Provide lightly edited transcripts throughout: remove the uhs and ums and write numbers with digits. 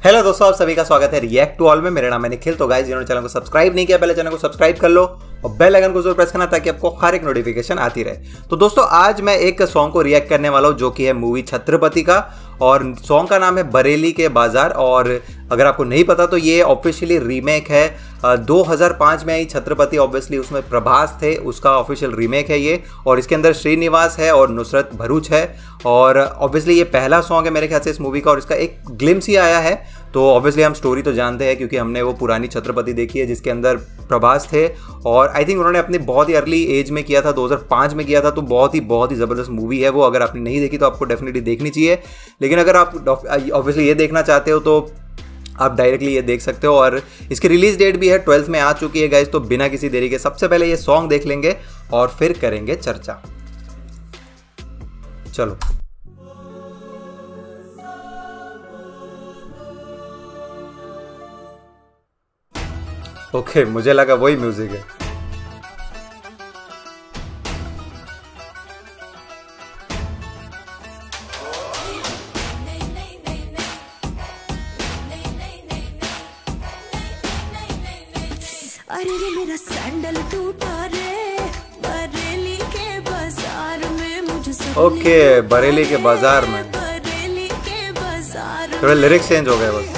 Hello दोस्तों, आप सभी का स्वागत है रिएक्ट टू ऑल में। मेरा नाम है निखिल। तो गाइस, जिन्होंने चैनल को सब्सक्राइब नहीं किया, पहले चैनल को सब्सक्राइब कर लो और बेल आइकन को जरूर प्रेस करना ताकि आपको हर एक नोटिफिकेशन आती रहे। तो दोस्तों, आज मैं एक सॉन्ग को रिएक्ट करने वाला हूं जो कि है मूवी छत्रपति का, और सॉन्ग का नाम है बरेली के बाजार। और अगर आपको नहीं पता तो ये ऑफिशियली रीमेक है। 2005 में आई छत्रपति, ऑब्वियसली उसमें प्रभास थे, उसका ऑफिशियल रीमेक है ये। और इसके अंदर श्रीनिवास है और नुसरत भरूच है। और ऑब्वियसली ये पहला सॉन्ग है मेरे ख्याल से इस मूवी का, और इसका एक ग्लिम्स ही आया है। तो ऑब्वियसली हम स्टोरी तो जानते हैं क्योंकि हमने वो पुरानी छत्रपति देखी है जिसके अंदर प्रभास थे, और आई थिंक उन्होंने अपनी बहुत ही अर्ली एज में किया था, 2005 में किया था। तो बहुत ही ज़बरदस्त मूवी है वो। अगर आपने नहीं देखी तो आपको डेफिनेटली देखनी चाहिए। लेकिन अगर आप ऑब्वियसली ये देखना चाहते हो तो आप डायरेक्टली ये देख सकते हो। और इसकी रिलीज डेट भी है 12 में आ चुकी है गाइज। तो बिना किसी देरी के सबसे पहले ये सॉन्ग देख लेंगे और फिर करेंगे चर्चा। चलो, ओके, मुझे लगा वही म्यूजिक है। अरे रे मेरा सैंडल टूटा रे बरेली के बाजार में, मुझे ओके, बरेली के बाजार में बरेली के बाजार थोड़े लिरिक्स चेंज हो गए बस।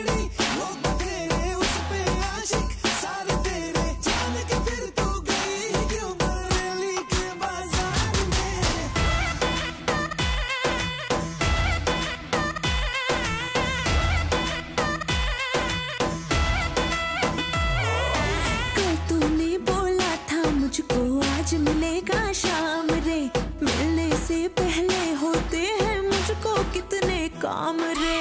मुझको आज मिलेगा शाम रे, मिलने से पहले होते हैं मुझको कितने काम रे।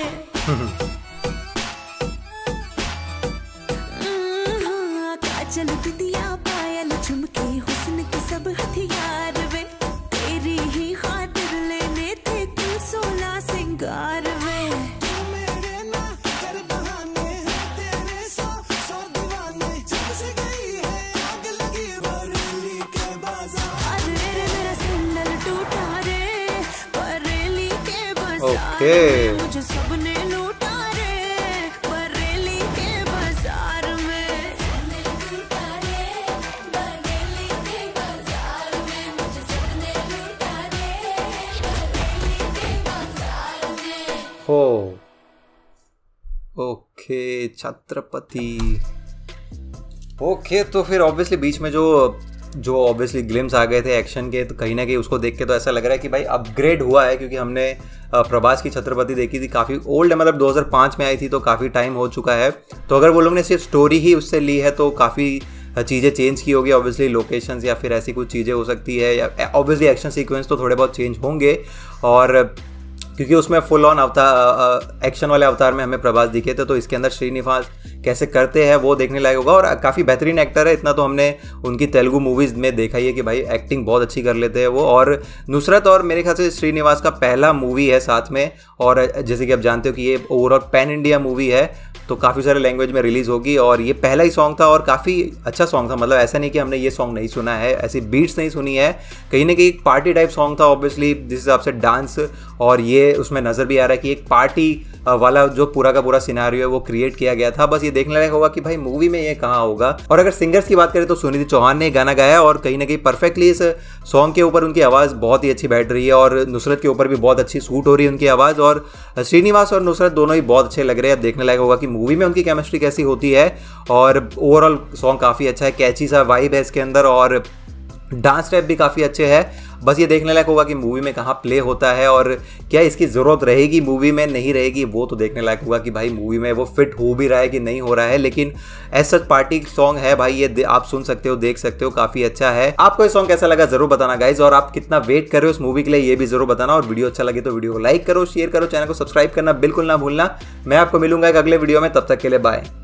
काजल बिटिया पायल झुमके हुस्न के सब हथियार वे, तेरी ही खातिर लेने थे तू 16 सिंगार वे। ओके, मुझे सबने लूटा रे बरेली के बाजार में, लूटा रे बरेली के बाजार में, मुझे सबने लूटा रे बरेली के बाजार में। हो, ओके, छत्रपति। ओके, तो फिर ऑब्वियसली बीच में जो ऑब्वियसली ग्लिम्स आ गए थे एक्शन के, तो कहीं ना कहीं उसको देख के तो ऐसा लग रहा है कि भाई अपग्रेड हुआ है, क्योंकि हमने प्रभास की छत्रपति देखी थी, काफ़ी ओल्ड है, मतलब 2005 में आई थी, तो काफ़ी टाइम हो चुका है। तो अगर वो लोग ने सिर्फ स्टोरी ही उससे ली है तो काफ़ी चीज़ें चेंज की होगी, ऑब्वियसली लोकेशंस या फिर ऐसी कुछ चीज़ें हो सकती है, या ऑब्वियसली एक्शन सीक्वेंस तो थोड़े बहुत चेंज होंगे। और क्योंकि उसमें फुल ऑन अवतार, एक्शन वाले अवतार में हमें प्रभास दिखे थे, तो इसके अंदर श्रीनिवास कैसे करते हैं वो देखने लायक होगा। और काफ़ी बेहतरीन एक्टर है, इतना तो हमने उनकी तेलुगु मूवीज़ में देखा ही है कि भाई एक्टिंग बहुत अच्छी कर लेते हैं वो। और नुसरत और मेरे ख्याल से श्रीनिवास का पहला मूवी है साथ में, और जैसे कि आप जानते हो कि ये ओवरऑल पैन इंडिया मूवी है, तो काफ़ी सारे लैंग्वेज में रिलीज़ होगी। और ये पहला ही सॉन्ग था और काफ़ी अच्छा सॉन्ग था, मतलब ऐसा नहीं कि हमने ये सॉन्ग नहीं सुना है, ऐसी बीट्स नहीं सुनी है, कहीं ना कहीं एक पार्टी टाइप सॉन्ग था ऑब्वियसली, जिस हिसाब से डांस और ये उसमें नज़र भी आ रहा है कि एक पार्टी वाला जो पूरा का पूरा सिनारियो है वो क्रिएट किया गया था। बस ये देखने लायक होगा कि भाई मूवी में ये कहाँ होगा। और अगर सिंगर्स की बात करें तो सुनिधि चौहान ने गाना गाया, और कहीं ना कहीं परफेक्टली इस सॉन्ग के ऊपर उनकी आवाज़ बहुत ही अच्छी बैठ रही है, और नुसरत के ऊपर भी बहुत अच्छी सूट हो रही है उनकी आवाज़। और श्रीनिवास और नुसरत दोनों ही बहुत अच्छे लग रहे हैं। अब देखने लायक होगा कि मूवी में उनकी केमिस्ट्री कैसी होती है। और ओवरऑल सॉन्ग काफ़ी अच्छा है, कैची सा वाइब है इसके अंदर, और डांस स्टेप भी काफ़ी अच्छे हैं। बस ये देखने लायक होगा कि मूवी में कहाँ प्ले होता है और क्या इसकी ज़रूरत रहेगी मूवी में, नहीं रहेगी, वो तो देखने लायक होगा कि भाई मूवी में वो फिट हो भी रहा है कि नहीं हो रहा है। लेकिन एज सच पार्टी सॉन्ग है भाई, ये आप सुन सकते हो, देख सकते हो, काफ़ी अच्छा है। आपको ये सॉन्ग कैसा लगा ज़रूर बताना गाइज, और आप कितना वेट कर रहे हो इस मूवी के लिए ये भी ज़रूर बताना। और वीडियो अच्छा लगे तो वीडियो को लाइक करो, शेयर करो, चैनल को सब्सक्राइब करना बिल्कुल ना भूलना। मैं आपको मिलूंगा एक अगले वीडियो में, तब तक के लिए बाय।